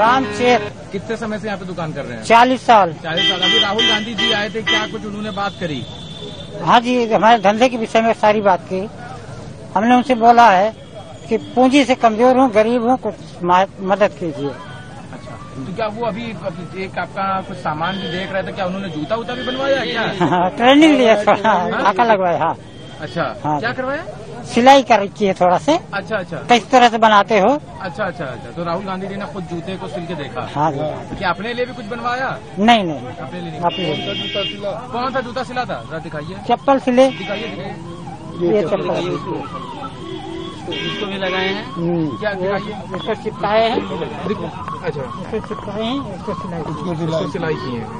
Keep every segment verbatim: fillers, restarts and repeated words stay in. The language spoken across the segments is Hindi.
राम शेख। कितने समय से यहाँ पे दुकान कर रहे हैं? चालीस साल। चालीस साल। अभी राहुल गांधी जी आए थे, क्या कुछ उन्होंने बात करी? हाँ जी, हमारे धंधे के विषय में सारी बात की। हमने उनसे बोला है कि पूंजी से कमजोर हूँ, गरीब हूँ, कुछ मदद कीजिए। अच्छा, तो क्या वो अभी, अभी एक आपका कुछ सामान भी देख रहे थे, क्या उन्होंने जूता उता भी बनवाया क्या? हाँ, ट्रेनिंग लिया, थोड़ा धागा लगवाया। हाँ। अच्छा, हाँ, क्या करवाया? सिलाई कर रखी है थोड़ा से। अच्छा अच्छा, किस तरह से बनाते हो? अच्छा अच्छा अच्छा। तो राहुल गांधी जी ने खुद जूते को सिल के देखा? हाँ जी। तो क्या अपने लिए भी कुछ बनवाया? नहीं नहीं, अपने लिए नहीं। अपने कौन सा जूता सिला? कौन सा जूता सिला था? जरा दिखाइए। चप्पल सिले। दिखाइए दिखाइए। ये चप्पल इसको भी लगाए हैं। क्या दिखाइए? इसको चिपकाए हैं। अच्छा, इसको चिपकाए हैं, इसको सिलाई इसको सिलाई की है।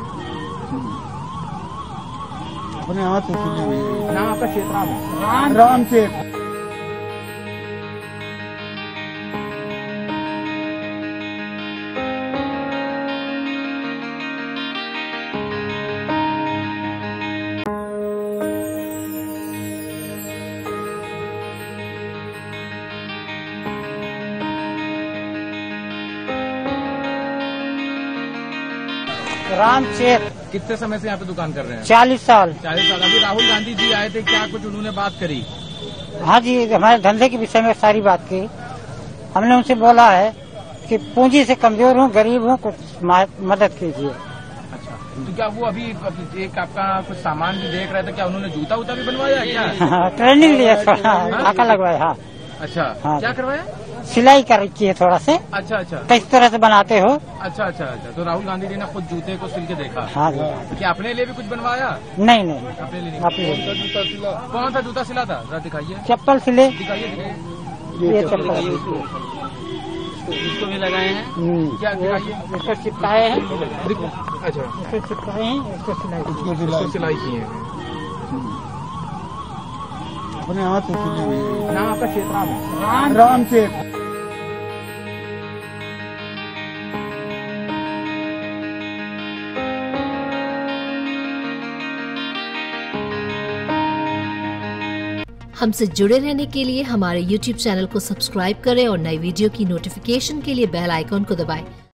अपने हाथ से सिले। नाम आपका क्षेत्र में? राम राम शेख। राम शेख। कितने समय से यहाँ पे दुकान कर रहे हैं? चालीस साल। चालीस साल। अभी राहुल गांधी जी आए थे, क्या कुछ उन्होंने बात करी? हाँ जी, हमारे धंधे के विषय में सारी बात की। हमने उनसे बोला है कि पूंजी से कमजोर हूँ, गरीब हूँ, कुछ मदद कीजिए। अच्छा, तो क्या वो अभी, अभी एक आपका कुछ सामान भी देख रहे थे, क्या उन्होंने जूता उता भी बनवाया क्या? हाँ, ट्रेनिंग लिया, थोड़ा धागा लगवाया। हाँ। अच्छा, हाँ, क्या करवाया? सिलाई कर रखी है थोड़ा से। अच्छा अच्छा, किस तरह से बनाते हो? अच्छा अच्छा अच्छा। तो राहुल गांधी जी ने खुद जूते को सिल के देखा? हाँ जी। तो क्या अपने लिए भी कुछ बनवाया? नहीं नहीं, अपने लिए नहीं। अपने लिए। कौन सा जूता सिला? कौन सा जूता सिला था? जरा दिखाइए। चप्पल सिले। दिखाइए दिखाइए। ये चप्पल इसको भी लगाए हैं। क्या दिखाइए? इसको चिपकाए हैं। अच्छा, इसको चिपकाए हैं, इसको सिलाई इसको सिलाई की है। अपने हाथ से सिले। नाम आपका क्षेत्र में? राम राम शेख। हमसे जुड़े रहने के लिए हमारे यूट्यूब चैनल को सब्सक्राइब करें और नई वीडियो की नोटिफिकेशन के लिए बेल आइकॉन को दबाएं।